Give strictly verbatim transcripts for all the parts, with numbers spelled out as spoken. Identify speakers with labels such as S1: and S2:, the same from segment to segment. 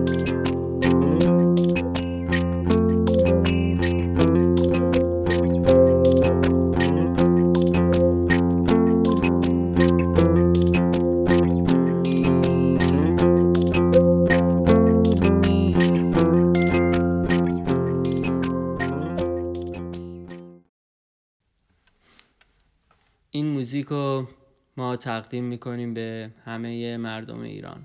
S1: این موزیک رو ما تقدیم میکنیم به همه مردم ایران.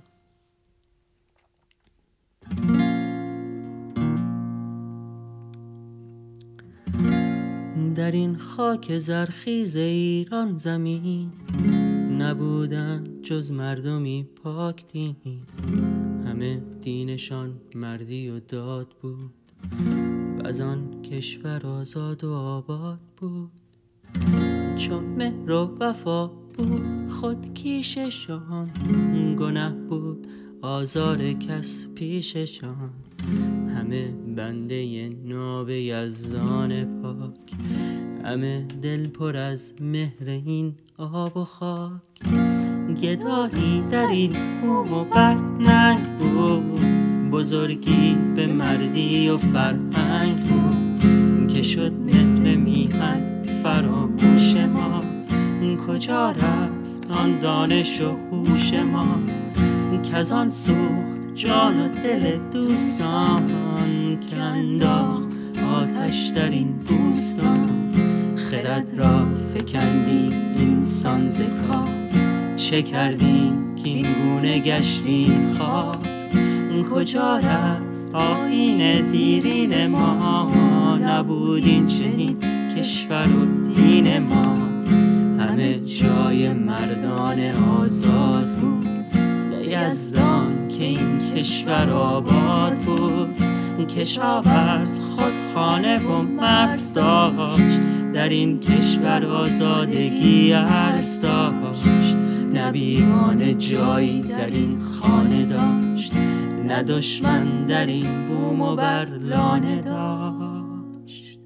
S1: در این خاک زرخیز ایران زمین نبودن جز مردمی پاک دین، همه دینشان مردی و داد بود و از آن کشور آزاد و آباد بود. چون مهر و وفا بود خود کیششان، گناه بود آزار کس پیششان. همه بنده ناب یزدان پاک، همه دل پر از مهر این آب و خاک. گدایی در این بوم و برننگ بود، بزرگی به مردی و فرهنگ بود. که شد مهر میهن فراموش ما، کجا رفت آن دانش و هوش ما؟ که آن سوخت جان و دل دوستان، که انداخت آتش در این بوستان. خرد را فکندی اینسان ز کار، چه کردیم که این گونه گشتیم خوار؟ کجا رفت آیین دیرین ما؟ نبود این چنین کشور و دین ما. همه جای مردان آزاد بود، به یزدان که این کشور آباد بود. کشاورز خود خانه و مرز داشت، در این کشور آزادگی عرض داشت. نه بیگانه جایی در این خانه داشت، نه دشمن در این بوم و بر لانه داشت.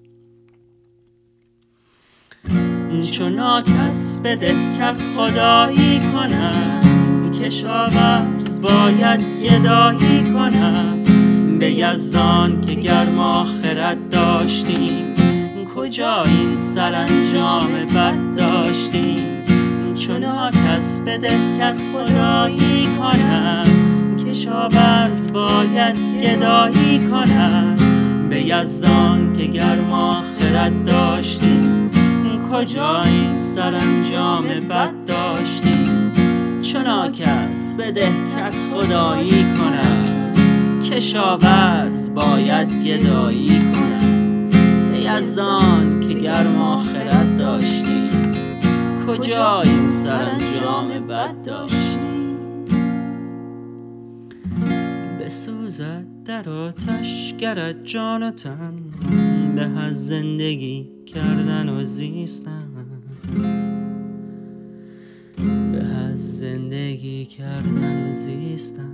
S1: چون کس به دهکت خدایی کند، کشاورز باید گدایی کند. به یزدان که گرما خرد داشتیم، کجا این سرانجام بد داشتیم؟ چون کس به دهکت خدایی کند، کشاورز باید گدایی کند. به یزدان که گرما خرد داشتیم، کجا این سرانجام بد داشتیم؟ چون کس به دهکت خدایی کند، کشاورز باید گدایی کند. به یزدان که گرما خرد داشتیم، کجا این سرانجام بد داشتیم؟ بسوزد در آتش گرد جان و تن، به از زندگی کردن و زیستن. به از زندگی کردن و زیستن.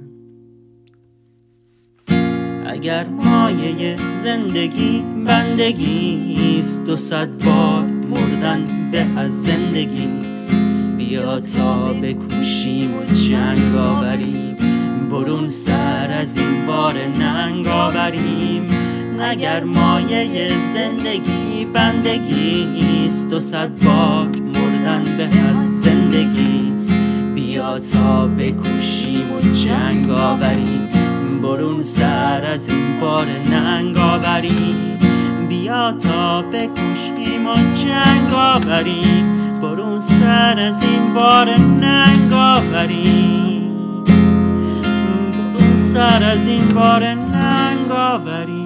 S1: اگر مایه زندگی بندگیست، دو صد بار مردن به از زندگیست. بیا تا بکوشیم و جنگ آوریم، برون سر از این بار ننگ آوریم. اگر مایه زندگی بندگیست، دو صد بار مردن به از زندگیست. بیا تا بکوشیم و جنگ آوریم، برون سر از این بار ننگ آوریم. بیا تا بکوشیم و جنگ آوریم، برون سر از این بار ننگ آوریم. برون سر از این بار ننگ آوریم.